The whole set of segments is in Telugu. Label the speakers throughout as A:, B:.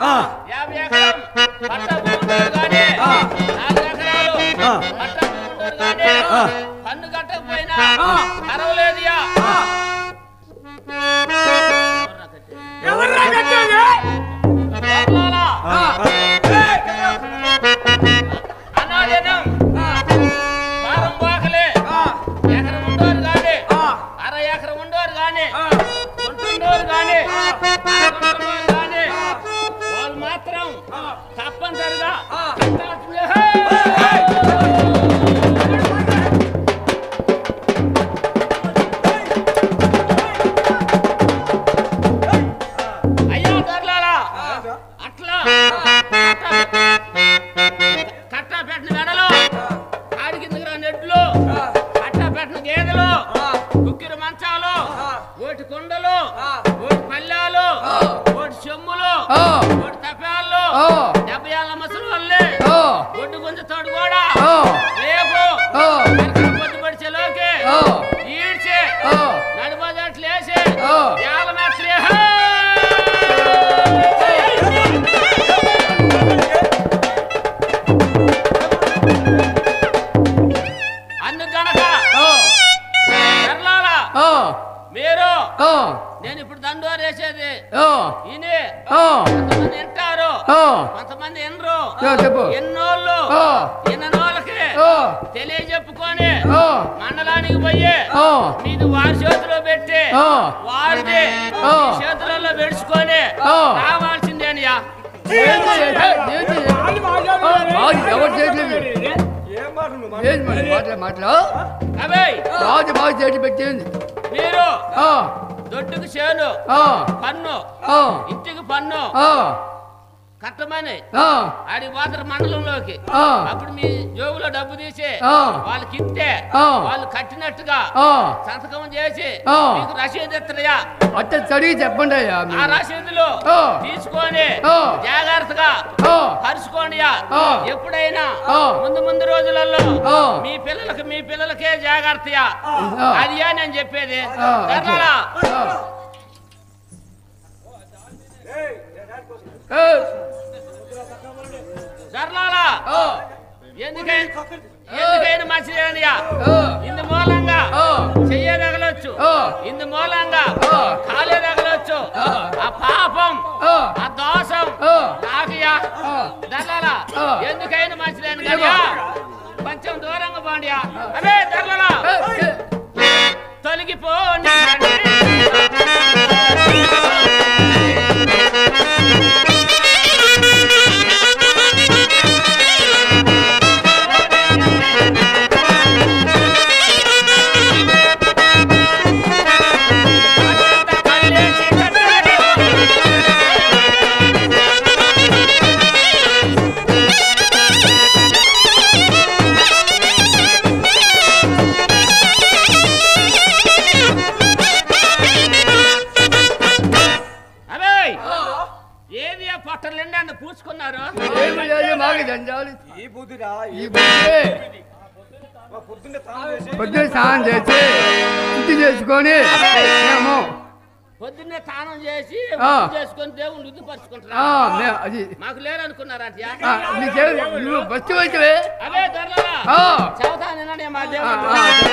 A: 50 ఎకరం పట్ట భూములు గాని 4 ఎకరాలు పట్ట భూములు గాని పన్ను కట్టకపోయినా పర్వాలేదుయా.
B: ఎవర్రా కట్టేది?
A: అనాదేనం వారం బాకలే ఎకరం ఉండోరు గాని 1/2 ఎకరం ఉండోరు గాని కొంటుండోరు గాని గాని వాళ్ళు మాత్రం తప్పనిసరిగా అయ్యా దొరలారా అట్లా కట్టా పెట్టిన వెడలు ఆడి కిందకి రా నెట్లు కట్టా పెట్టిన గేదెలు కుక్కిరి మంచాలు ఓటి కుండలు ఓటి పల్లెలు ఓటి చెమ్ములు ఓటి తపాళ్ళు 70 ఏళ్ళ ముసలి వాళ్ళే ఒడ్డు గుంజ తోడు కూడా రేపు పొద్దు పడిచేలోకి ఈడ్చి నడిపోజట్లు వేసి ఏళ్ళ మేస్త్రి మీరు నేను ఇప్పుడు దండోరు వేసేది ఈయనే కొంతమంది వింటారు కొంతమంది వినరు. ఎన్నోళ్ళు ఎన్నోళ్ళకి తెలియజెప్పుకొని మండలానికి పోయి మీది వారి చేతిలో పెట్టి వారిది చేతులలో పెడుచుకొని రావాల్సిందేనయ్యా. మీరు దొడ్డుకు చేను పన్ను ఇంటికి పన్ను కట్టమని ఆడి పోతారు మండలంలోకి. అప్పుడు మీ జోబులో డబ్బు తీసి వాళ్ళకి ఇస్తే వాళ్ళు కట్టినట్టుగా సంతకం చేసి మీకు రసీదు ఇస్తారయ్యా.
C: అట్ట చదివి చెప్పండి.
A: ఆ రసీదులు తీసుకొని జాగ్రత్తగా పరుచుకోండి. ఎప్పుడైనా ముందు రోజులలో మీ పిల్లలకే జాగ్రత్తయా. అదియా నేను చెప్పేది. జర్లాలా ఎందుకైనా మంచిదేనయ్యా. ఇందు మూలంగా చెయ్యే తగలొచ్చు, ఇందు మూలంగా కాలే తగలొచ్చు. ఆ పాపం ఆ దోషం నాకుయా. దర్లాలా ఎందుకైనా మంచిదేను కదా. కొంచెం దూరంగా పోండియా. అదే దర్లాలా తొలగిపోండి.
C: పొద్దున్నే స్నానం చేసి శుద్ధి చేసుకొని
A: పొద్దున్నే స్నానం చేసి చేసుకొని దేవుని రుద్దుపరుచుకుంటారా?
C: అది
A: మాకు లేరనుకున్నారా?
C: బస్సు వచ్చే
A: అదే దొరలా చదువుతానే మా దేవుడు.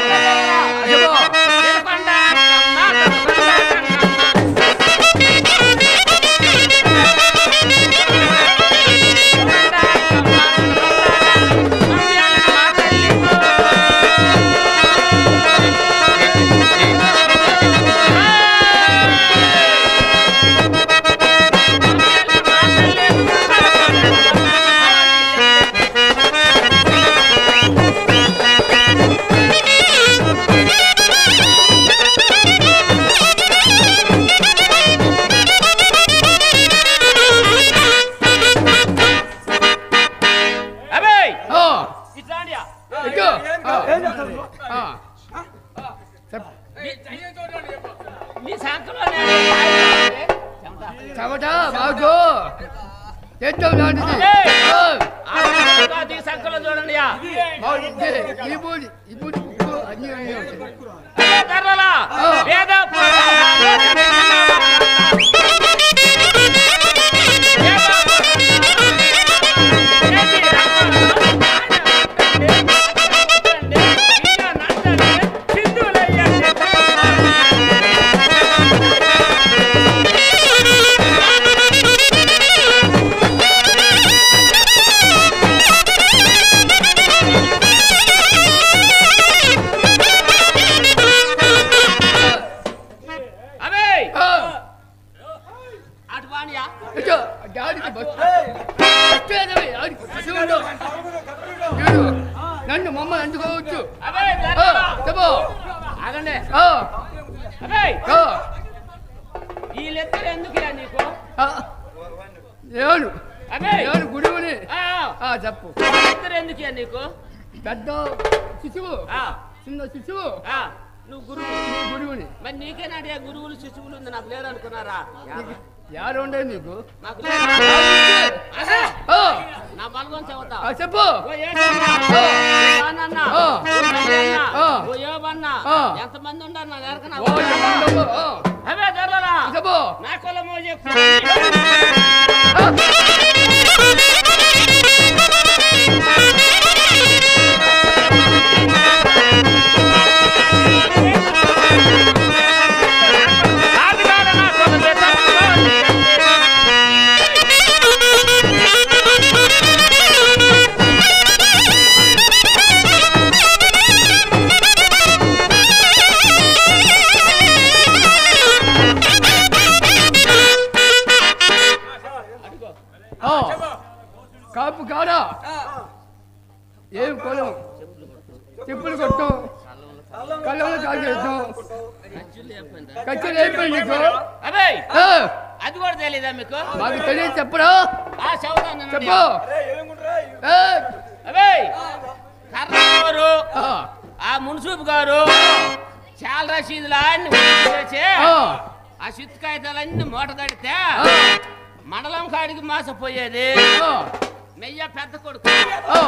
A: సంకలో చూడండి అన్ని అటు వాణియా
C: ఇటు డాడీకి బస్సు నన్ను మమ్మల్ని అందుకోవచ్చు
A: అబే
C: చెప్పు
A: ఆగండి
C: ఆ,
A: అబే
C: ఆ,
A: ఈ లెక్కలు ఎందుకురా నీకు
C: ఆ, ఏను
A: అబే
C: ఏను గుడివని
A: ఆ
C: చెప్పు
A: లెక్కలు ఎందుకురా నీకు
C: పెద్ద శిశువు
A: ఆ
C: చిన్న శిశువు
A: ఆ నువ్వు గురువు
C: గుడివని
A: మరి నీకేనాడే గురువులు శిశువులు ఉంది నాకు లేరు అనుకున్నారా
C: యారు ఉండేది నీకు
A: నాకు
C: ఆ,
A: నా బలగం చెబుతా
C: చెప్పు
A: ఓ ఏసన్నా, ఓ నాన్న, ఓ కళ్యాణ, ఓ యోబన్న, ఎంతమంది ఉన్నారు నా దగ్గర
C: ఓ, ఏమన్నావు?
A: అవే ధరలా
C: చెప్పు
A: నా కులమో చెప్పు
C: కాపు కాడా ఏం కొలం చెప్పులు కొట్టం కళ్ళలో కాల్ చేస్తాం ఖర్చులు అయిపోయింది నీకు
A: అబే
C: ఆ,
A: అది కూడా తెలీదా మీకు
C: మాకు తెలియదు చెప్పరా
A: ఆ చెబుతాను
C: చెప్పు ఏ,
A: అబే కర్రగారు
C: ఆ,
A: ఆ మున్సూబ్ గారు చాలా రసీదులు అన్ని చేసి
C: ఆ,
A: ఆ చిత్తు కాగితాలన్నీ మూట కడితే
C: ఆ,
A: మండలం కాడికి మోసపోయేది
C: ఆ,
A: మెయ్య పెద్ద కొడుకు
C: ఆ.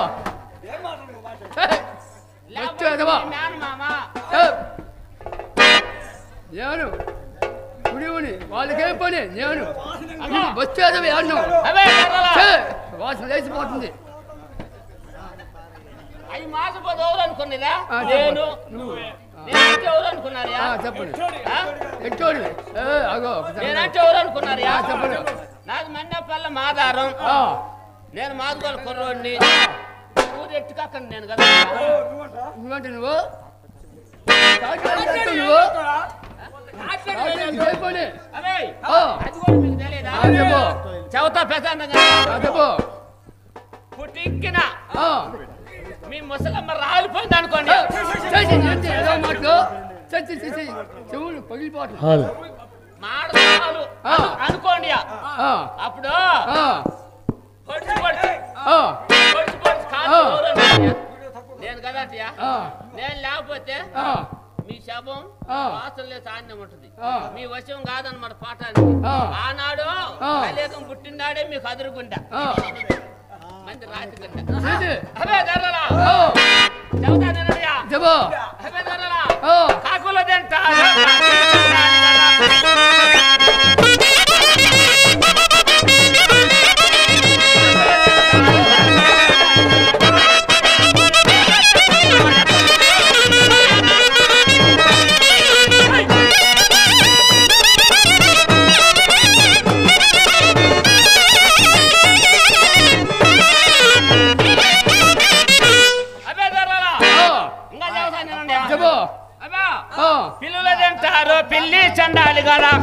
A: లేకపోతే
C: వచ్చేదవా?
A: మీ మేనమామ
C: ఏ, నేను గుడివుని వాళ్ళకేం పని నేను వచ్చేదవి అన్నం
A: అబే కర్రలా
C: వాసన లేచిపోతుంది
A: అవి మోసపోతే ఎవరు అనుకున్నదా
C: ఆ,
A: నేను
C: నువ్వు
A: నేనంటే ఎవరు అనుకున్నారా
C: చెప్పండి
A: ఆ?
C: ఎట్టోడు అగో ఒకసారి.
A: నేనంటే ఎవరు అనుకున్నారా
C: చెప్పండి
A: నాది మండపల్ల మాదారం
C: ఆ,
A: నేను మాదుగోల కుర్రోడిని ఊరు ఎట్టుకాకండి నేను కదా
C: నువ్వంటే నువ్వు కాకినాడ చేస్తావు నువ్వు కాకినాడ ఏ పని
A: అబే
C: ఆ,
A: అది కూడా మీకు తెలియదా
C: ఆ, చెప్పు
A: చెబుతా ప్రశాంతంగా
C: ఆ, చెప్పు
A: పుట్టిక్కిన
C: ఆ,
A: మీ ముసలమ్మ రాలిపోయింది అనుకోండి
C: చేసి ఏంటి ఏదో మాటలు చచ్చి చేసి చెవులు పగిలిపోతుంది
A: మాడతాలు
C: ఆ.
A: అనుకోండి
C: ఆ,
A: అప్పుడు
C: ఆ,
A: పొడిచి పొడిచి
C: ఆ,
A: పొడిచి పొడిచి కాదు
C: ఆ.
A: ఎవరు అనుకోండి. నేను కదటియా
C: ఆ,
A: నేను లేకపోతే
C: ఆ,
A: మీ శవం
C: ఆ.
A: వాసన లేదు సాన్యం ఉంటుంది
C: ఆ.
A: మీ వశం కాదన్నమాట పాఠానికి
C: ఆ.
A: ఆనాడు
C: ఆ.
A: కలేకం పుట్టినాడే మీకు అదురుగుండా
C: ఆ,
A: మంది రాతి కింద
C: చేసి
A: అవే ధరలా
C: ఆ,
A: చెబుతా నేనయ్యా
C: చెప్పు
A: అవే ధరలా
C: ఆ,
A: కాకులు తింటా అవే ధరలా
C: ఆ,
A: ఇంకా చెబుతా నేనయ్యా
C: చెప్పు
A: అవే
C: ఆ,
A: పిల్లులు తింటారు పిల్లి చండాలి కదా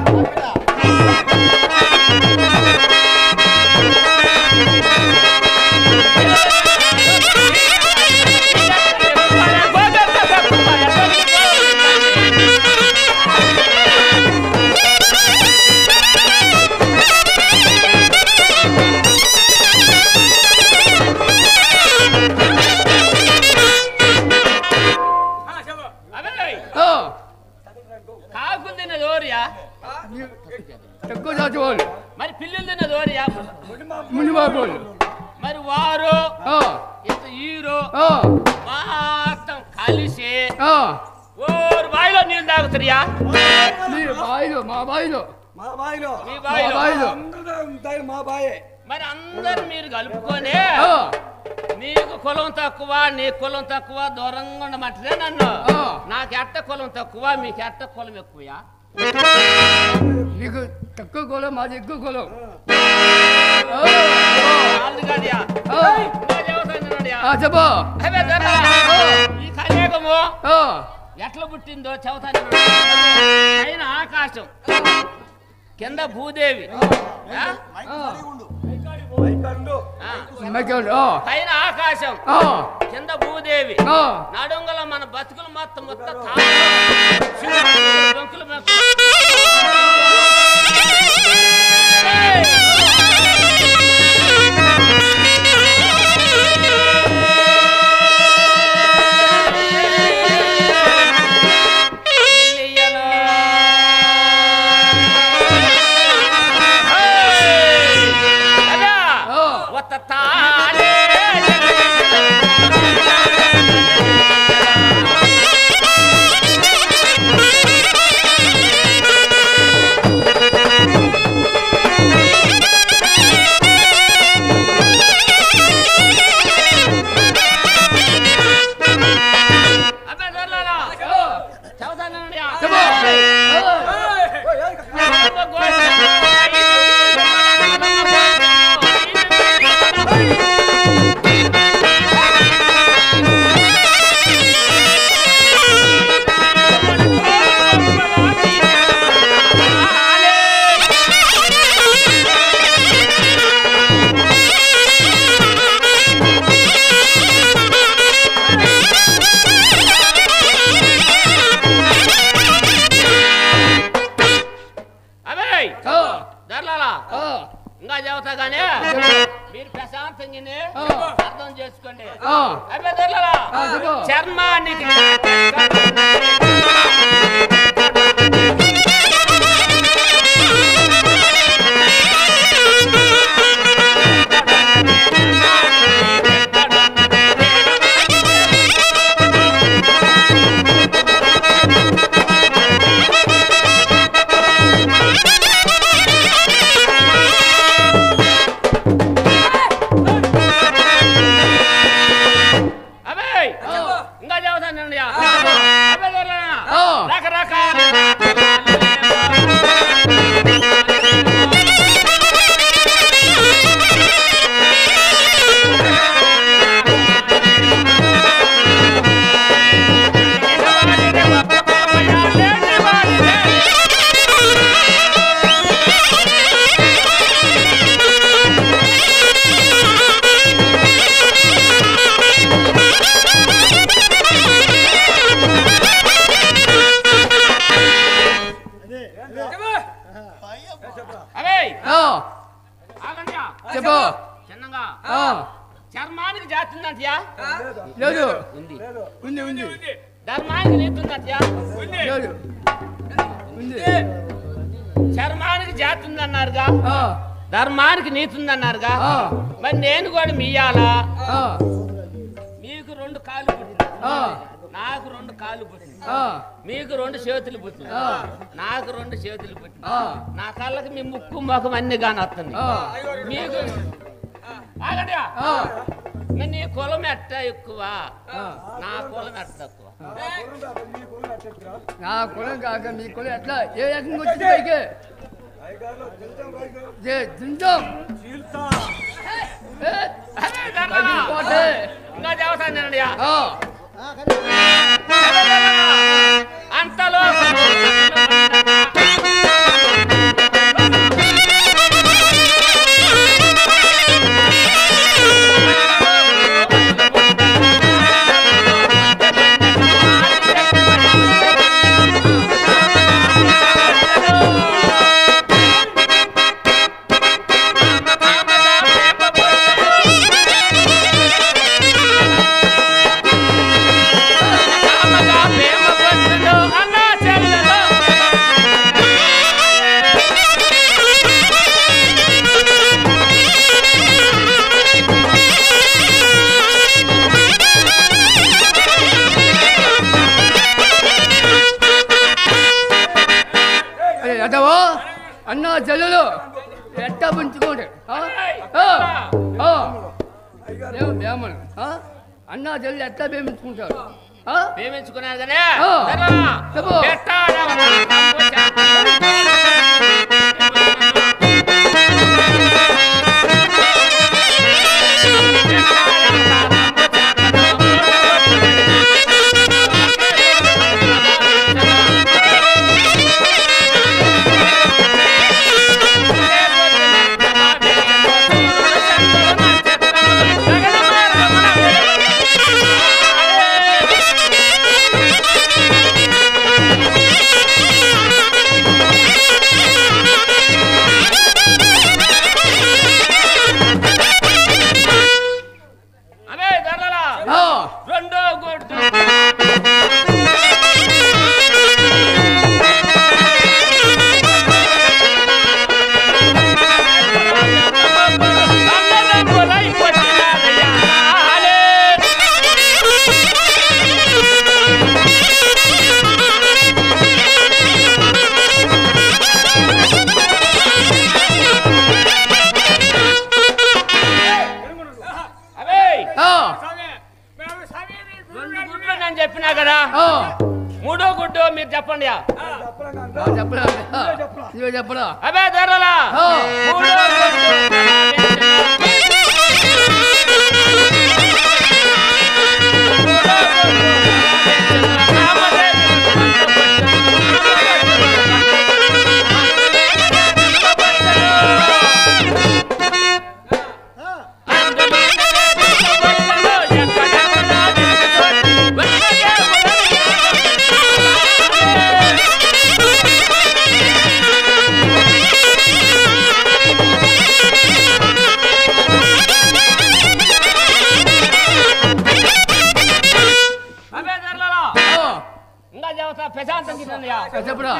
A: అవే
C: ఆ,
A: కాకులు తిన్నది ఓరియా
C: ఎక్కువ చాచి వాళ్ళు
A: మరి పిల్లులు తిన్నది ఓరియా
C: మునిబాబు వాళ్ళు
A: మరి వారు
C: ఆ,
A: ఇంత ఈరు
C: ఆ,
A: మొత్తం కలిసి
C: ఆ,
A: ఓరు బావిలో నీళ్ళు తాగుతారియా
C: మీ బాయిలు మా బాయిలు
B: మా బాయిలో
A: మీ
C: మా
A: బావిలో
C: బాయిలు
B: అందరూ ఉంటాయి మా బాయే.
A: మరి అందరు మీరు కలుపుకొని
C: ఆ,
A: నీకు కులం తక్కువ నీ కులం తక్కువ దూరంగా ఉండమంటే నన్ను
C: ఆ.
A: నాకు ఎట్ట కులం తక్కువ మీకు ఎట్ట కులం ఎక్కువయా
C: నీకు తక్కువ కులం మాది ఎక్కువ కులం
A: వాళ్ళది కాదయా
C: ఆ,
A: ఇంకా చెబుతానున్నయ్యా.
C: ఆ, చెప్పు
A: అవే ధరలా. ఈ కలియుగము
C: ఆ,
A: ఎట్లా పుట్టిందో చెబుతాను పైన ఆకాశం కింద భూదేవి పైన ఆకాశం కింద భూదేవి నడుంగల మన బతుకులు మొత్తం ఇంకా చెబుతాగానే మీరు ప్రశాంతంగానే అర్థం చేసుకోండి. చర్మానికి చర్మానికి జాతుందంటయా
C: లేదు
A: ఉంది
C: ఉంది ఉంది
A: ధర్మానికి నీతుందంటయా
C: లేదు ఉంది
A: చర్మానికి జాతుందన్నారుగా ధర్మానికి నీతుందన్నారుగా మరి నేను కూడా మీయాలా మీకు 2 కాళ్ళు పుట్టినాయి నాకు 2 కాళ్ళు పుట్టినాయి మీకు 2 చేతులు పుట్టినాయి నాకు 2 చేతులు పుట్టినాయి నా కళ్ళకి మీ ముక్కు ముఖం అన్ని గాని వస్తుంది మీకు నీ కులం ఎట్ట ఎక్కువ నా కులం ఎట్ట తక్కువ
C: నా కులం కాక మీ కులం ఎట్లా ఏ రకంగా వచ్చింది పైకి
A: ఇంకా చెబుతానండి అంతలో
C: అన్నా చెల్లెలు ఎట్టా పుంచుకోండి బ్రాహ్మణు అన్నా చెల్లెలు ఎట్లా ప్రేమించుకుంటారు
A: ప్రేమించుకున్నారు కానీ చెప్పండి
B: చెప్పరా
C: నువ్వే చెప్పరా
A: అబే దొరలా ప్రశాంతం
C: చెప్పరా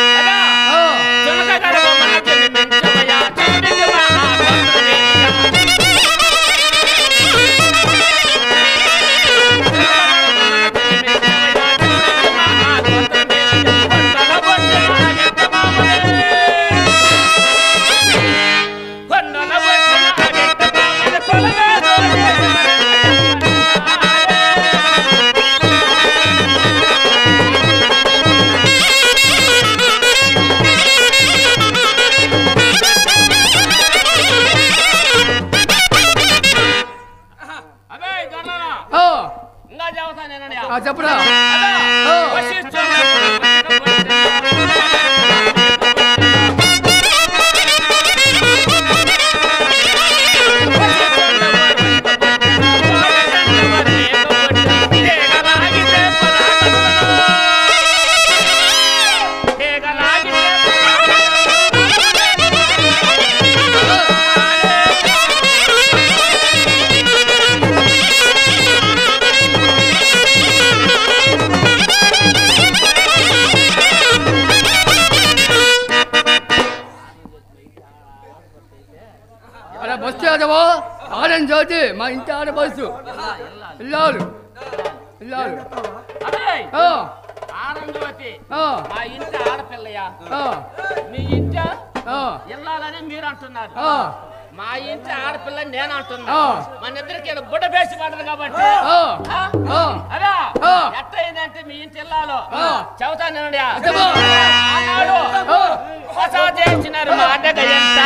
C: చెప్పరా బస్సు ఆడవో ఆడని చోటి మా ఇంటి ఆడ బస్సు పిల్లలు
A: మా ఇంటి ఆడపిల్లయా మీ ఇంట వెళ్ళాలని మీరు అంటున్నారు మా ఇంటి ఆడపిల్ల నేను అంటున్నా మన ఇద్దరికి బుడ్డ వేసి పడదు కాబట్టి అదా ఎట్టయిందంటే మీ ఇంటి వెళ్ళాలో చెబుతాను చేసినారు మా అడ్డగ ఎంత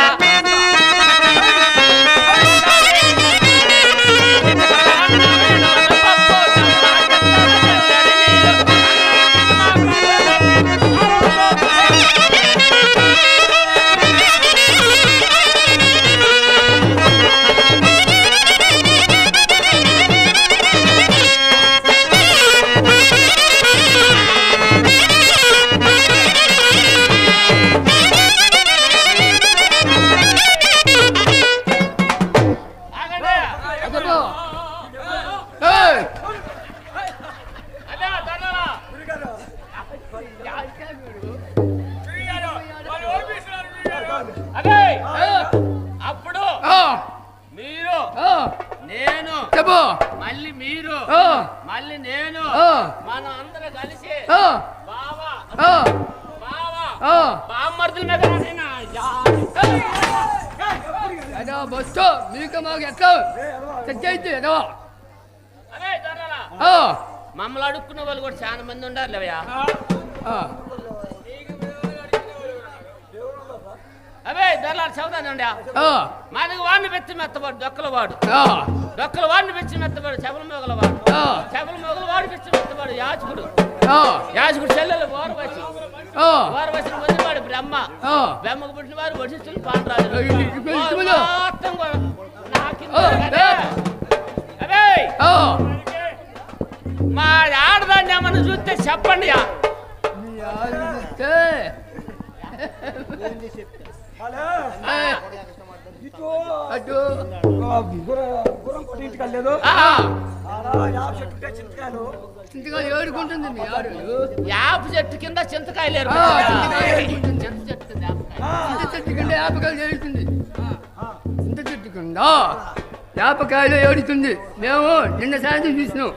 A: అప్పుడు మీరు నేను మళ్ళీ మీరు మళ్ళీ నేను మనం అందరం కలిసి బామ్మర్దుల మీద
C: బస్సు మీకు మాకు ఎట్లా చచ్చి
A: మమ్మల్ని అడుక్కున్న వాళ్ళు కూడా చాలా మంది ఉండాలి లేవయా అవే దొరలాడు చదువుతానండి మనకి వాడిని పెట్టి మెత్తవాడు దొక్కల వాడు వాడిని పెట్టి మెత్తవాడు చెబల మొగల వాడు పెట్టి మెత్తవాడు యాజకుడు చెల్లెలు ఓరవసి పొందివాడు బ్రహ్మకు పుట్టిన వారు వడిస్తులు పాండరాజు మొత్తం అవే మా ఆడదాన్ని ఏమన్నా చూస్తే చెప్పండి
C: చింతకాయలు ఏడుకుంటుంది
A: యాప చెట్టు కింద చింతకాయలు
C: చెట్టు కింద యాపకాయలు ఏడుతుంది చింత చెట్టు కింద యాపకాయలు ఏడుతుంది మేము నిన్న సాయంత్రం చూసినాం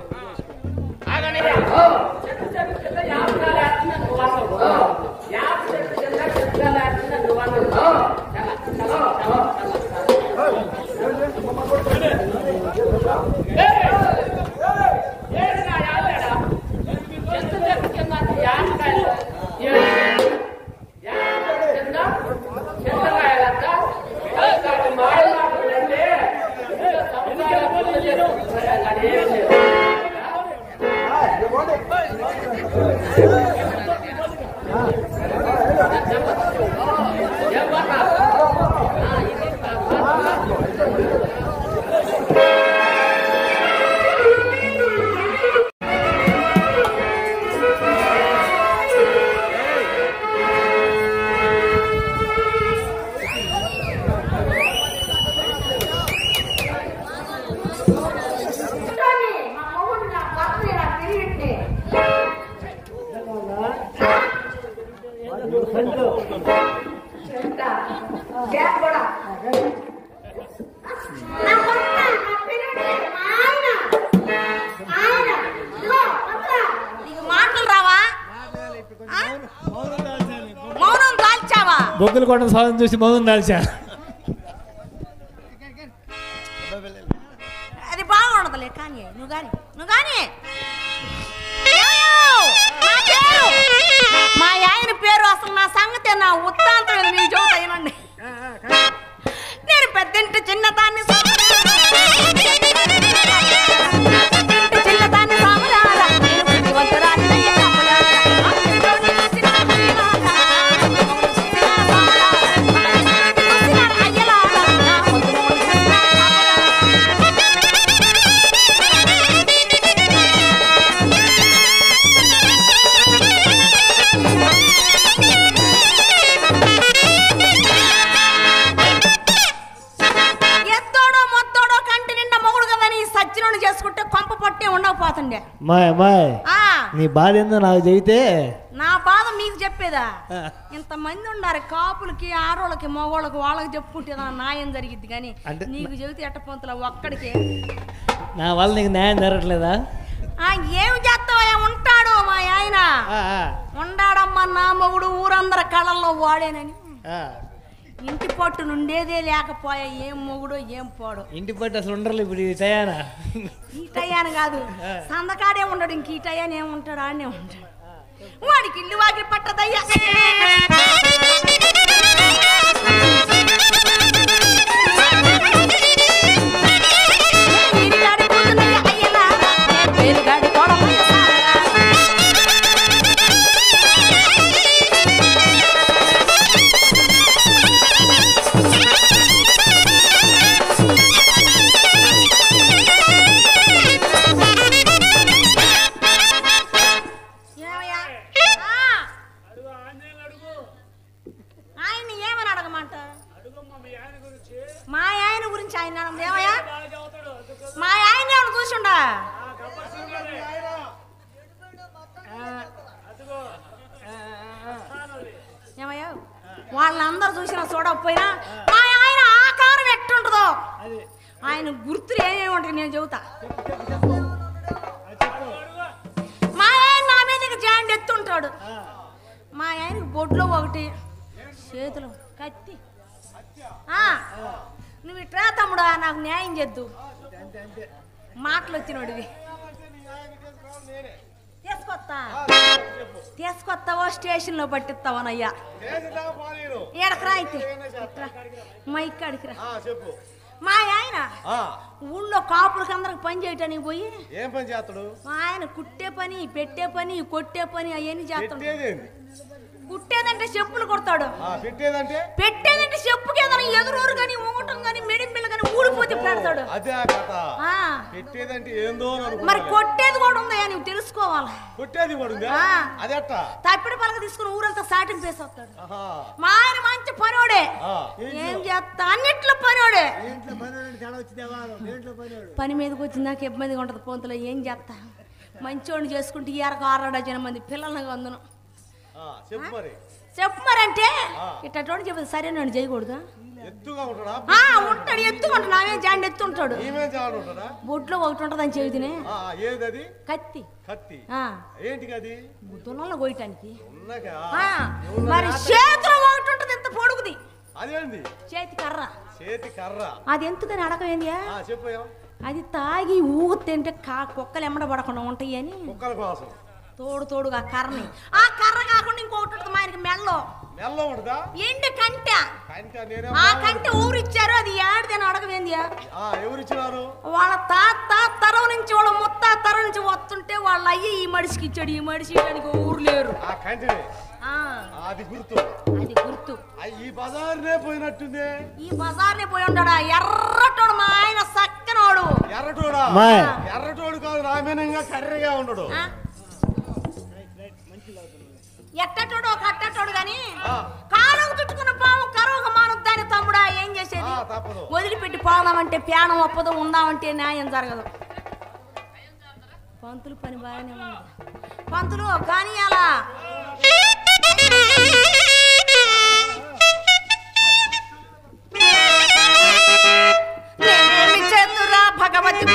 D: బొగ్గులు కొట్ట సాధన చూసి మౌనం దాల్చా.
E: అది బాగుండదులే కానీ నువ్వు కానీ మా ఆయన పేరు అసలు నా సంగతి నా ఉత్తాంతం నీ చోట అయినండి. నేను పెద్దంటి చిన్నదాన్ని
D: నీ బాధ ఏందో నాకు చెబితే.
E: నా బాధ మీకు చెప్పేదా? ఇంతమంది ఉన్నారు కాపులకి ఆడోళ్ళకి మగోళ్ళకి వాళ్ళకి చెప్పుకుంటే న్యాయం జరిగిద్ది కానీ నీకు చెబితే ఎట్ట పొంతులా ఒక్కడికి
D: నా వల్ల నీకు న్యాయం జరగట్లేదా?
E: ఏమి చేస్తావా? ఉంటాడు మా ఆయన ఉండాడమ్మా నా మొగుడు ఊరందరి కళ్ళల్లో వాడేనని. ఇంటి పట్టు నుండేదే లేకపోయా ఏం మొగుడో ఏం పోడు.
D: ఇంటి పట్టు అసలు ఉండరు ఇప్పుడు ఈ టయానా.
E: ఈ టయాన కాదు సందకాడే ఉండడు. ఇంక ఈ టయాన్ని ఏముంటాడు ఆడనే ఉంటాడు. వాడికి ఇల్లు వాకి పట్టదయ్యా. మా ఆయన గురించి ఆయన ఏమయ్యా? మా ఆయన ఏమన్నా చూసిండా? ఏమయ్యా వాళ్ళందరూ చూసినా చూడకపోయినా మా ఆయన ఆకారం ఎట్టుంటుందో ఆయన గుర్తులు ఏమేమి ఉంటాయి నేను చెబుతా. మా ఆయన నా మీద జాండ్ ఎత్తుంటాడు. మా ఆయనకి బొడ్లో ఒకటి చేతులు కత్తి. నువ్వు ఇట్రా తమ్ముడా నాకు న్యాయం చేద్దు. మాటలు వచ్చినోడివి తీసుకొస్తావో స్టేషన్లో పట్టిస్తావనయ్యా. ఎడకరా అయితే మైక్ అడిగిరా. మా ఆయన ఊళ్ళో కాపులకి అందరికి పని చేయటానికి పోయి
B: ఏం పని చేస్తాడు?
E: మా ఆయన కుట్టే పని పెట్టే పని కొట్టే పని అవన్నీ చేస్తాడు. కుట్టేదంటే చెప్పులు కొడతాడు. పెట్టేదంటే చెప్పుకి ఏదైనా ఎదురు కానీ ఊగటం కానీ మెడిపిల్ల కానీ ఊడిపోతే పెడతాడు. మరి కొట్టేది కూడా ఉందా నువ్వు తెలుసుకోవాలి. తప్పిడి పలక తీసుకుని ఊరంతా సాటింగ్ పేసి వస్తాడు. మా ఆయన మంచి పనోడే. ఏం చేస్తా అన్నిట్లో పనోడే. పని మీదకి వచ్చి నాకు ఇబ్బందిగా ఉంటది. పొంతలో ఏం చేస్తా మంచోడిని చేసుకుంటే ఎరకు 6 మంది పిల్లల్ని అందును చెప్పు మరి అంటే ఇట్టోడు చెప్పదు. సరే నన్ను చేయకూడదు. ఉంటాడు ఎత్తుగా ఉంటాడు. నావేం జాండి ఎత్తుంటాడు. బొడ్లో ఒకటి ఉంటది అని చెబితేనే కత్తి దున్నలో కోయటానికి. మరి చేతిలో ఒకటి ఉంటది ఎంత పొడుగుది చేతి కర్ర. అది ఎందుకని అడగవేంది? అది తాగి ఊగుతుంటే కుక్కలు ఎమ్మడ పడకుండా ఉంటాయి అని తోడుగా కర్రని. ఆ కర్ర కాకుండా ఇంకొకటి ఉంటుంది మా ఆయనకి మెల్లో ఎండు కంట. ఆ కంట ఊరిచ్చారు. అది ఏడిదని అడగవేందియా?
B: ఎవరిచ్చినారు?
E: వాళ్ళ తాత తరం నుంచి వాళ్ళ ముత్త తరం నుంచి వస్తుంటే వాళ్ళ అయ్యి ఈ మడిసికి ఇచ్చాడు. ఈ మడిసి ఊరు లేరు.
B: అది గుర్తు.
E: అది గుర్తు.
B: ఈ బజార్నే పోయినట్టుంది.
E: ఈ బజార్నే పోయి ఉన్నాడా? ఎర్రటోడు మా ఆయన సక్కనోడు.
B: ఎర్రటోడా? ఎర్రటోడు కాదు, రామేనంగా కర్రగా ఉండడు.
E: ఎట్టటోడు కట్టటోడు గాని కాలుకు చుట్టుకున్న పాము కరువుగా మానుద్దాని తమ్ముడా. ఏం చేసేది? వదిలిపెట్టి పోదామంటే ప్యానం ఒప్పదు, ఉందామంటే న్యాయం జరగదు. పంతులు పని బాగానే ఉంది. పంతులు కానీ అలా నేనేమి చేతురా భగవతి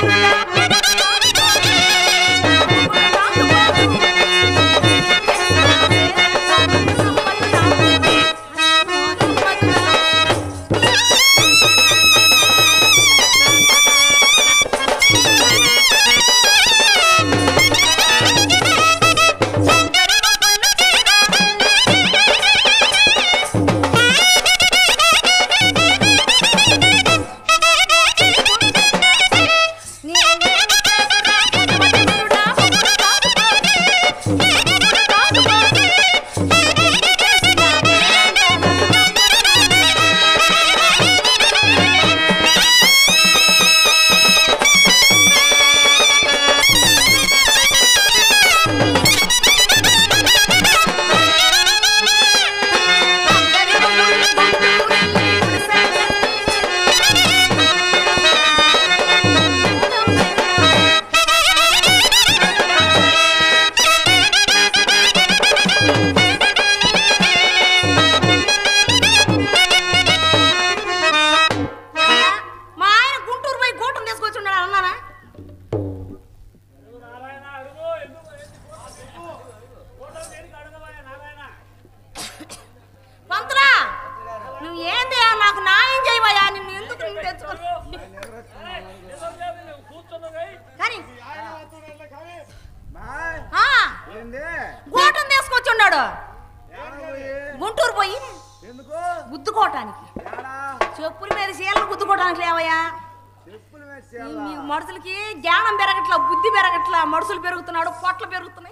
E: గుంటూరు పోయి గుద్దుకోవటానికి చెప్పుల మీద చీరలు గుద్దుకోవటానికి లేవయ్యా. మీ మనుషులకి జ్ఞానం పెరగట్లా, బుద్ధి పెరగట్లా, మనుషులు పెరుగుతున్నాడు, పొట్లు పెరుగుతున్నాయి.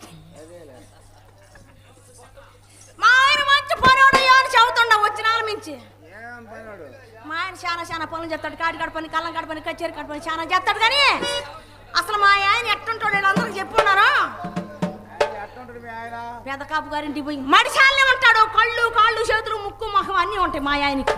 E: మా ఆయన మంచి పనుడు అని చెబుతుండ వచ్చినాల మించి. మా ఆయన చాలా పనులు చేస్తాడు. కాటికాడ పని, కళ్ళం కాడ పని, కచేరి కాడ పని చాలా చేస్తాడు. కానీ అసలు మా ఆయన ఎట్టుంటాడు వీళ్ళందరికి చెప్పున్నారా? పెద్ద కాపు గారింటికి పోయి మడిశాలనే ఉంటాడు. కళ్ళు కాళ్ళు చేతులు ముక్కు మొహం అన్నీ ఉంటాయి మా ఆయనకి.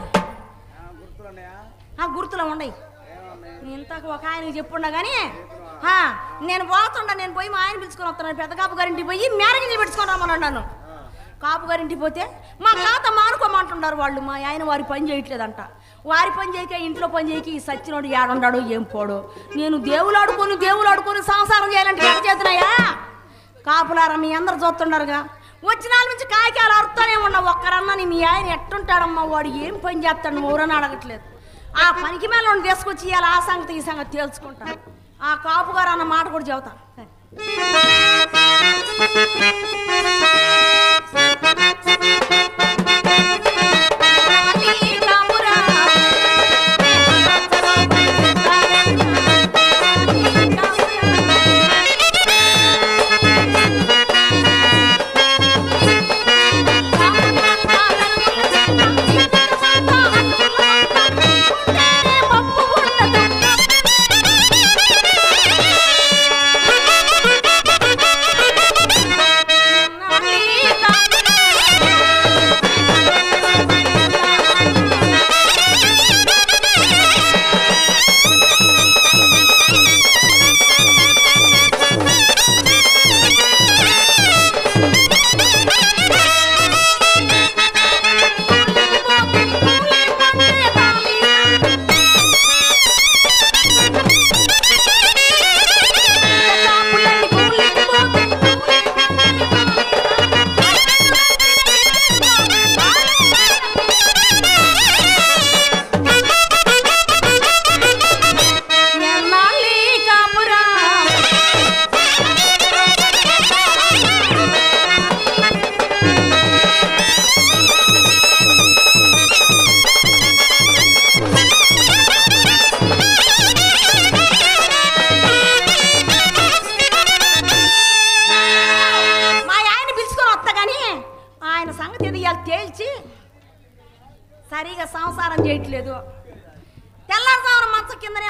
E: గుర్తులు ఉండయి. ఇంతకు ఒక ఆయనకి చెప్పుండా కానీ నేను పోతుండా. నేను పోయి మా ఆయన పిలుచుకొని వస్తున్నాను. పెద్ద కాపు గారింటికి పోయి మేరగింజలు పెట్టుకొని రమ్మన్నాను. కాపు గారింటికి పోతే మా తాత మానుకోమంటున్నారు వాళ్ళు. మా ఆయన వారి పని చేయట్లేదంట. వారి పని చేయక ఇంట్లో పని చేయక ఈ సచ్చినోడు ఏడున్నాడు ఏం పోడు. నేను దేవులాడుకొని సంసారం చేయాలంటే ఎక్కడ చేస్తున్నాయా? కాపులారా మీ అందరు చూస్తుండరుగా. వచ్చిన నుంచి కాయకాయలు అరుతానే ఉన్నావు. ఒక్కరమ్మని మీ ఆయన ఎట్టుంటాడమ్మా, వాడు ఏం పని చేస్తాడు ఎవరని అడగట్లేదు. ఆ పనికి మేల తీసుకొచ్చి ఇవాళ ఆ సంగతి ఈ సంగతి తేల్చుకుంటాను. ఆ కాపుగారు అన్న మాట కూడా చెబుతాను.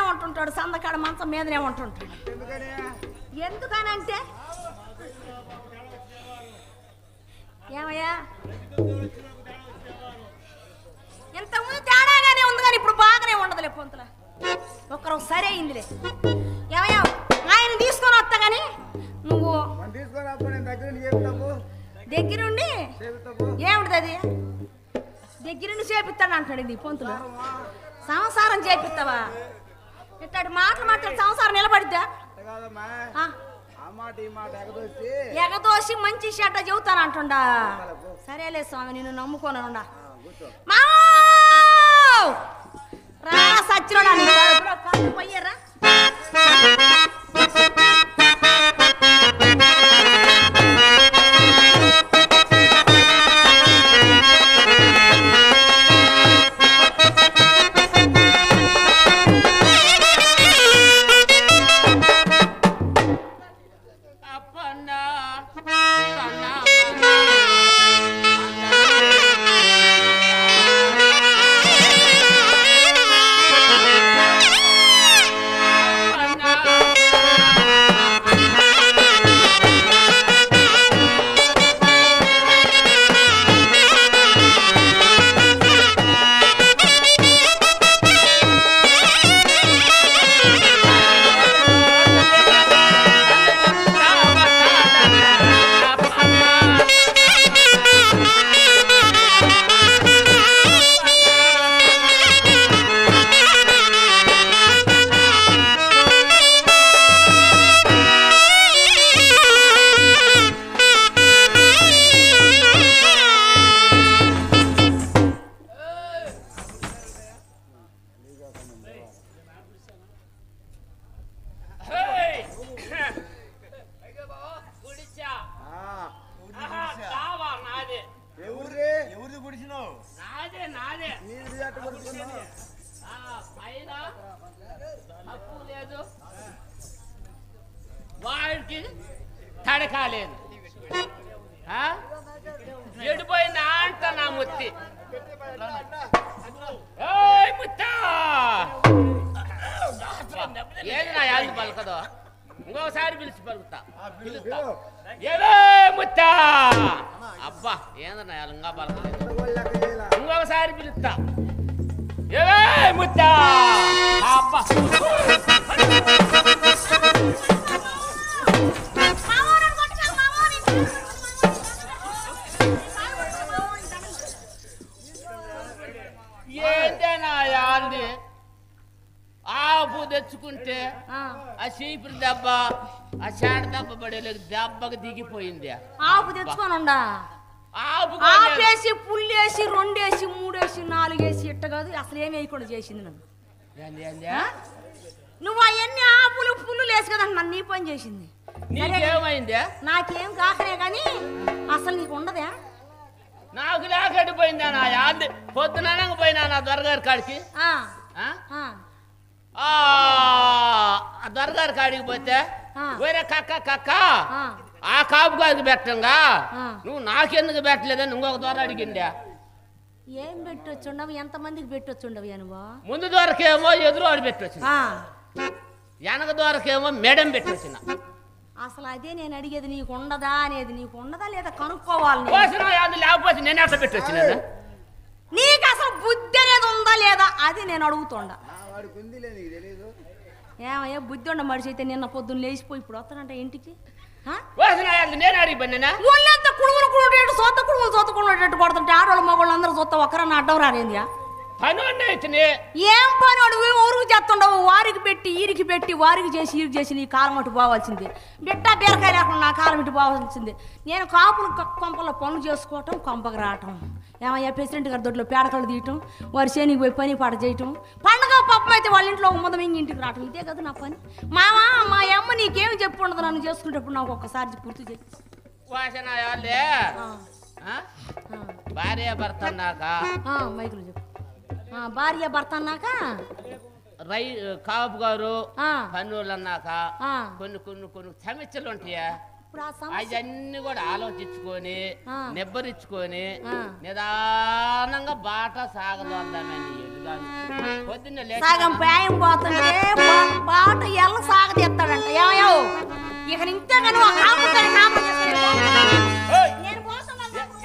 E: ఉంటుంటాడు, సందకాడ మంచం మీదనే ఉంటుంటాడు. ఎందుకనంటే ఏమయ్యా ఇంతకుముందు తేడాగానే ఉంది కానీ ఇప్పుడు బాగానే ఉండదులే పొంతుల. ఒక్కరు సరే అయిందిలే. ఏమయ్యా ఆయన తీసుకొని వస్తా కానీ నువ్వు దగ్గరుండి ఏమిటి అది దగ్గరుండి చేపిస్తాడు అంటాడు. ఇది పొంతులు సంసారం చేపిస్తావా? ఇట్లాంటి మాటలు మాట్లాడి సంసారం నిలబడిద్దా? ఎగదోసి మంచి చెడ్డ చెబుతాను అంటుండా. సరేలే స్వామి నేను నమ్ముకోనుండా. మా రా సచ్చినోడా పోయ్యరా.
A: వాడికి తడకాలేదు. ఎడిపోయింది అంట నా ముత్తి. ఏది నా యాది పలకదో ఇంకొకసారి పిలిచి పలుకుతా. ఏదో ముత్తా అబ్బా ఏందన్నా ఇంకా పలకలేదు. ఇంకొకసారి పిలుస్తా. ఏదో ముత్తా అబ్బా ఏంటేనా యాంది ఆపు తెచ్చుకుంటే ఆ చీపురు దెబ్బ ఆ చాట దెబ్బ పడేలేక దెబ్బకి దిగిపోయింది.
E: ఆపు తెచ్చుకోనుండా ఆపేసి పుల్లేసి 2 వేసి 3 వేసి 4 వేసి ఇట్ట కాదు అసలు ఏమి వేయకుండా చేసింది నన్ను. నువ్వు అవన్నీ ఆపులు పుల్లు లేసి కదా నన్ను నీ పని చేసింది.
A: నీకేమైందే?
E: నాకేం కాకనే కానీ అసలు నీకు ఉండదే.
A: నాకు లేకడిపోయిందా నా యాది పొద్దున పోయినా నా దొరగారి కాడికి. దొరగారి కాడికి పోతే వేరే కక్క కక్క ఆ కాపు గారికి పెట్టంగా నువ్వు నాకెందుకు పెట్టలేదని ఇంకొక దొర అడిగిందా.
E: ఏం పెట్టొచ్చుండవు ఎంతమందికి పెట్టొచ్చుండవు నువ్వు?
A: ముందు దొరకేమో ఎదురు వాడు పెట్టొచ్చిన, వెనక దొరకేమో మేడం పెట్టొచ్చిన.
E: అసలు అదే నేను అడిగేది నీకు ఉండదా అనేది. నీకు ఉండదా లేదా కనుక్కోవాలి.
A: లేకపోతే నేను ఎట్లా పెట్టొచ్చిన?
E: నీకు అసలు బుద్ధి అనేది ఉందా లేదా అది నేను అడుగుతుండా. ఏమయ్యా బుద్ధి ఉండ మనిషి అయితే నిన్న పొద్దున్న లేచిపోయి ఇప్పుడు వస్తానంట ఇంటికి.
A: నేను అడిగిపోయినా
E: ఒళ్ళంతా కుడుములు కుడుటేటు సొత్త కుడుములు సొత్త కుడుటేట్టు కొడుతుంటే ఆడవాళ్ళు మగవాళ్ళు అందరూ సొత్త ఒక్కరన్నా అడ్డం రాలేందియా?
A: పని
E: ఏం పని వాడు ఊరికి చేస్తుండవు. వారికి పెట్టి ఈరికి పెట్టి వారికి చేసి ఈరికి చేసి నీ కాలం అటు పోవాల్సింది. బిడ్డ బీరకాయ లేకుండా నా కాలం ఇటు పోవాల్సింది. నేను కాపులు కొంపలో పనులు చేసుకోవటం కొంపకు రావటం. ఏమయ్యా ప్రెసిడెంట్ గారి దొడ్లో పేడకళ్ళు తీయటం, వారి చేనికి పోయి పని పాట చేయటం, పండగ పప్పం అయితే వాళ్ళ ఇంట్లో ముందు ఇంటికి రావటం. ఇదే కదా నా పని. మా అమ్మ నీకేమి చెప్పు ఉండదు నన్ను చేసుకునేటప్పుడు నాకు ఒక్కసారి పూర్తి చేయి.
A: భార్య భర్త అన్నాక
E: మైకులు చెప్పు. భార్య భర్త అన్నాక
A: కాపు గారు పన్నులు అన్నాక కొన్ని కొన్ని కొన్ని సమస్యలు ఉంటాయా. అవన్నీ కూడా ఆలోచించుకొని నిబ్బరించుకొని నిదానంగా బాట సాగదోద్దామని పొద్దున్న
E: సగం పాయం పోతుంటే బాట ఎల్ల సాగదీస్తాడంట ఏమయ్యో ఇక ఇంతగా నువ్వు కాపుతాను నేను పోతున్నా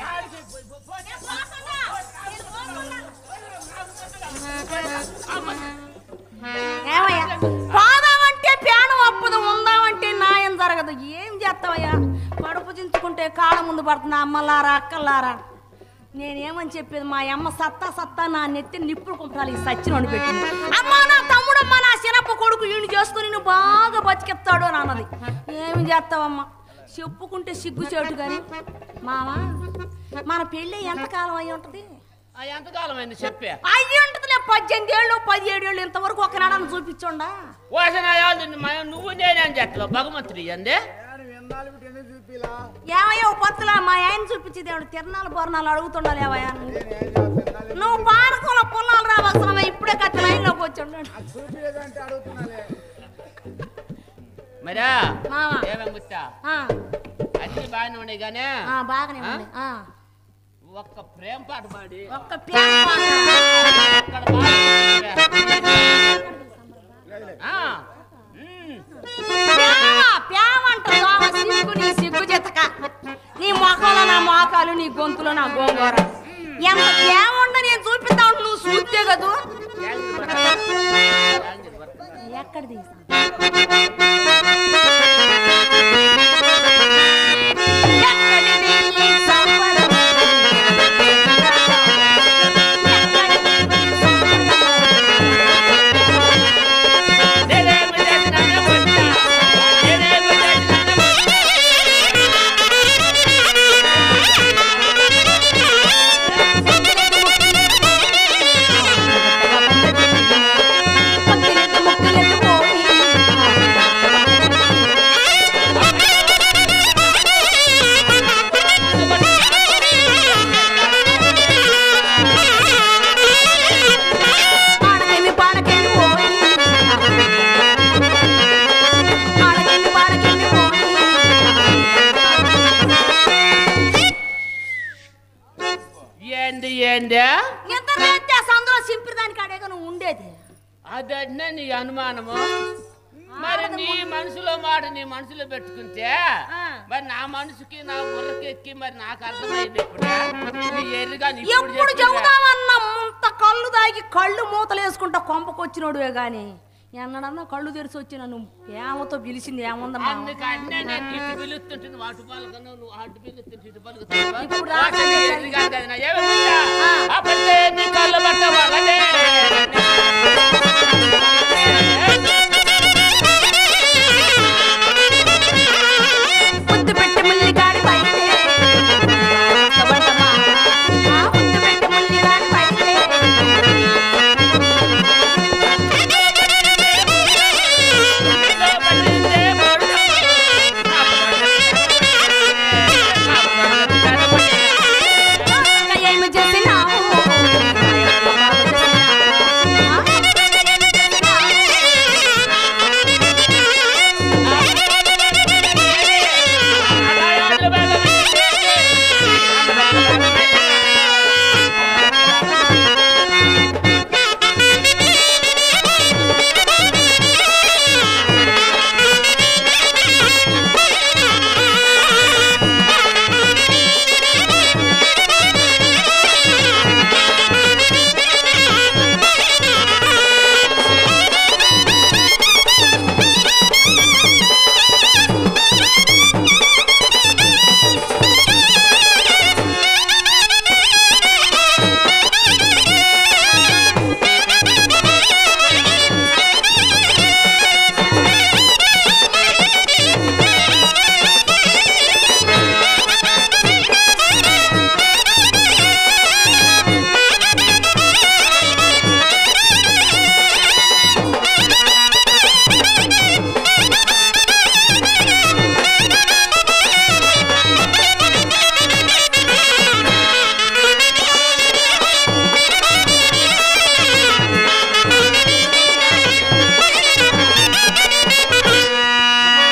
E: ఏమయ్యా పోదామంటే ప్యానం అప్పదు ఉందామంటే న్యాయం జరగదు ఏం చేస్తావయ్యా కడుపు చించుకుంటే కాళ్ళ ముందు పడుతున్నా అమ్మలారా అక్కలారా నేనేమని చెప్పేది మా అమ్మ సత్తా నా నెత్తి నిప్పులు కుంటాలి ఈ సచ్చినోని పెట్టింది అమ్మా నా తమ్ముడమ్మా నా చిన్నప్ప కొడుకు ఈయన చేసుకుని నువ్వు బాగా బతికెత్తాడు అని అన్నది ఏమి చేస్తావమ్మా చెప్పుకుంటే సిగ్గుచేటు కానీ మామా మన పెళ్ళి ఎంతకాలం అయి ఉంటుంది
A: ఎంతకాలం అయింది చెప్పే
E: అయ్యి ఉంటుందిలే 18 ఏళ్ళు 17 ఏళ్ళు ఇంతవరకు ఒక నాడని చూపించండా
A: నువ్వు నేనేం చెట్లు భగవంతుడి అందే
E: ఏమయ్యో పత్తులా మా ఆయన చూపించేది ఏమిటి తిరణాలు బోరణాలు అడుగుతుండాలి ఏమయ్యా నువ్వు పానకంలో పొలాలు రావాల్సిన ఇప్పుడే కత్తి లైన్లోకి వచ్చాడు
A: మరా
E: మావా
A: ఏమేముట్టా అన్ని బాగానే ఉన్నాయి కానీ
E: బాగానే ఉంది
A: ఒక్క ప్రేమ పాట పాడి
E: ఒక్క ప్రేమ పాట సిగ్గు చెత్తక నీ మొఖంలో నా మోకాలు నీ గొంతులో నా గోంగూర ఎంత ప్రేమ నేను చూపిస్తా ఉంటు నువ్వు చూస్తే కదూ ఎక్కడ తీసా
A: అదన్నా నీ అనుమానము మరి నీ మనసులో మాట నీ మనసులో పెట్టుకుంటే మరి నా మనసుకి నా బుర్రకి ఎక్కి మరి నాకు అర్థమైంది
E: ఎప్పుడు చెబుదామన్నా ముంత కళ్ళు దాగి కళ్ళు మూతలు వేసుకుంటా కొంపకు వచ్చినోడువే గాని ఎన్నడన్నా కళ్ళు తెరిచి వచ్చి నన్ను ఏమతో పిలిచింది ఏముందమ్మా
A: పిలుస్తుంటుంది వాటి పాలకన్నా నువ్వు అటు పిలుస్తుంటే ఇటు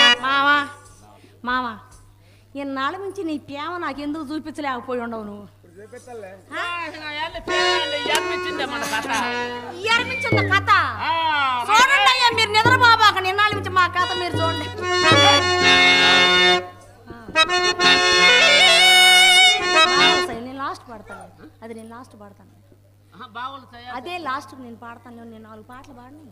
E: ఇన్నాళ్ళ నుంచి నీ ప్రేమ నాకెందుకు చూపించలేకపోయి ఉండవు నువ్వు
A: ఎర్మిచ్చిందే మన కథ.
E: ఎర్మిచ్చింది కథ చూడండి అయ్యా, మీరు నిద్రపోబాక నిన్నాళ్ళ నుంచి మా కథ మీరు చూడండి. నేను లాస్ట్ పాడతాను, అది నేను లాస్ట్ పాడతాను, అదే లాస్ట్ నేను పాడతాను. నేను 4 పాటలు పాడని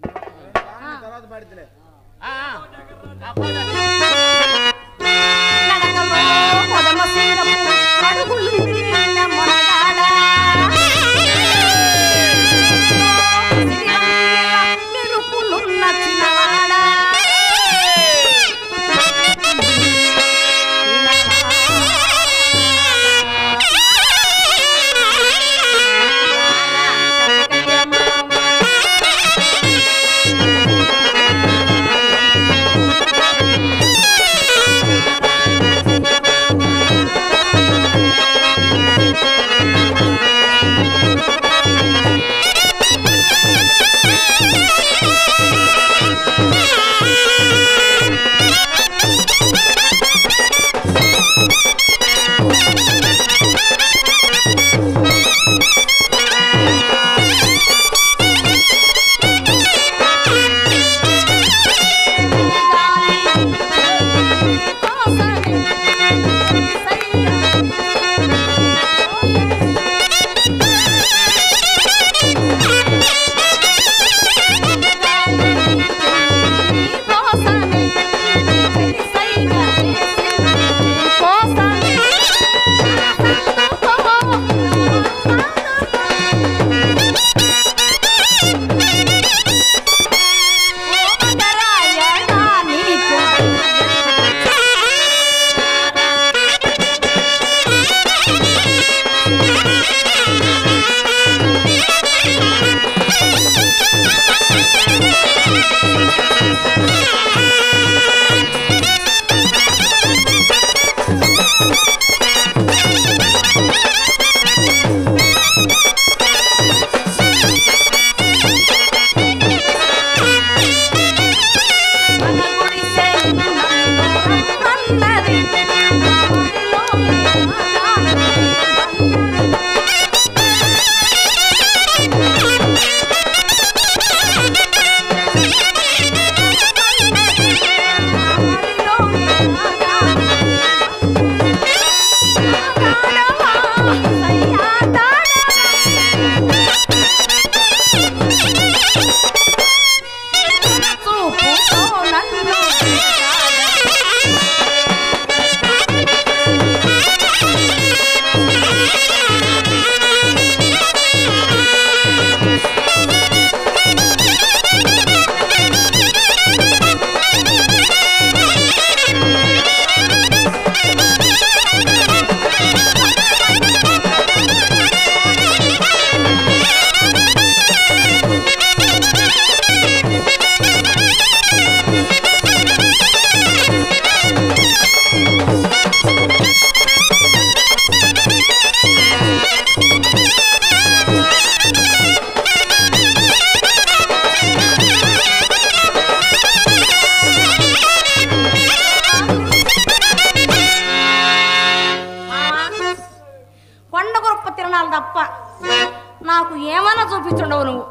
E: నాకు ఏమైనా చూపించుండవు నువ్వు.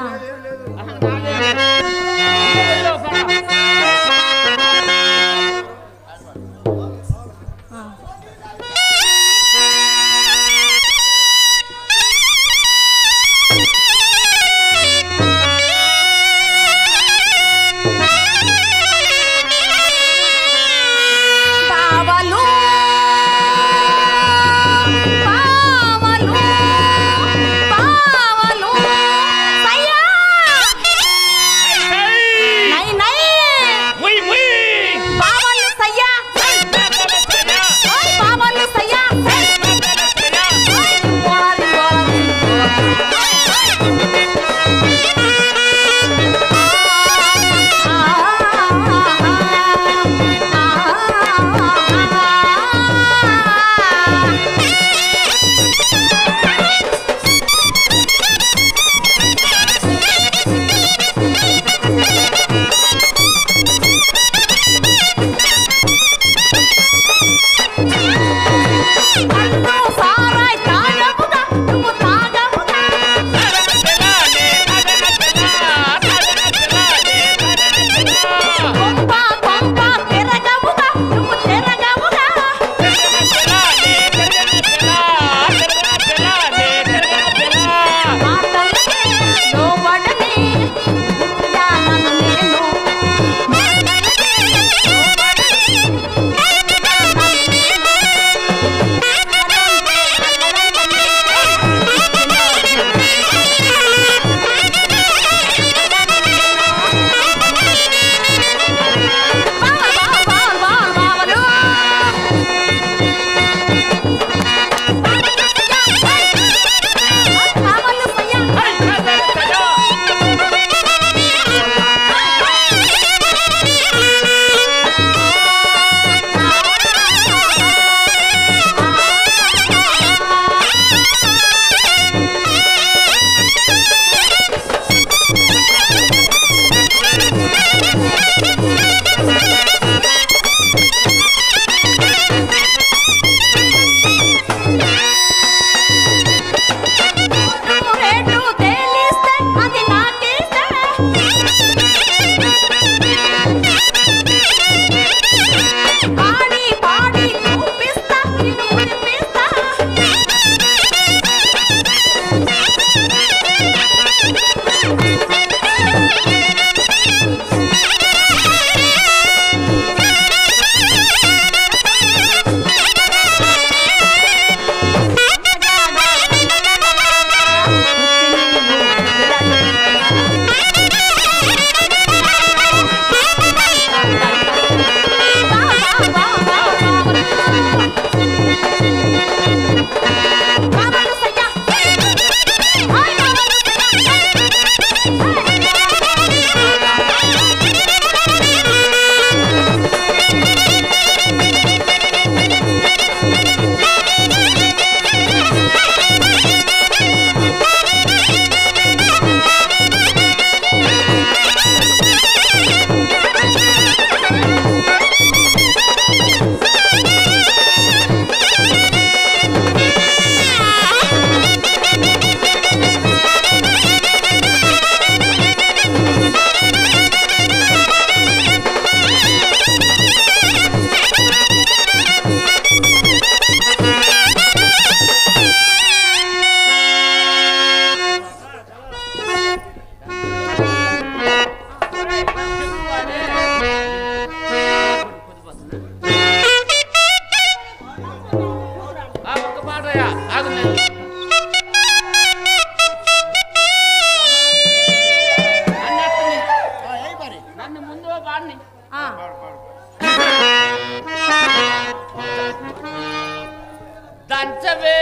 A: దంచవే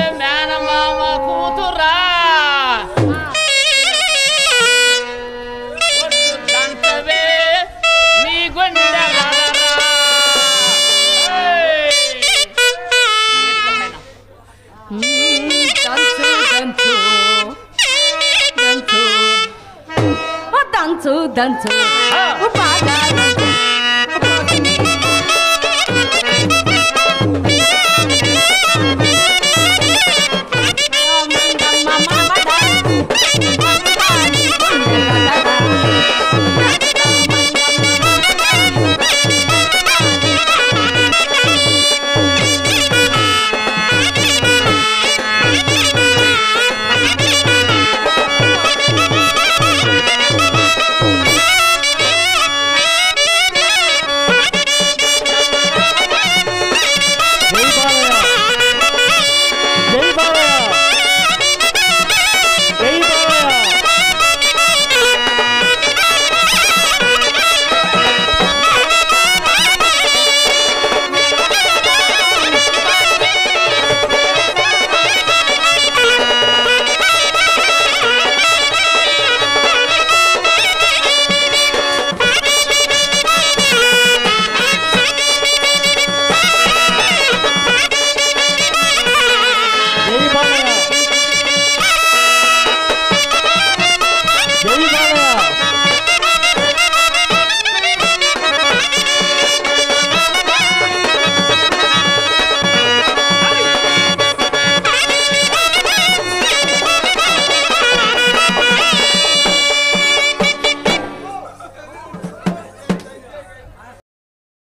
A: మేనమామ కూతురా దంచవే నీ గుండె
E: దంచు దంచు బాగా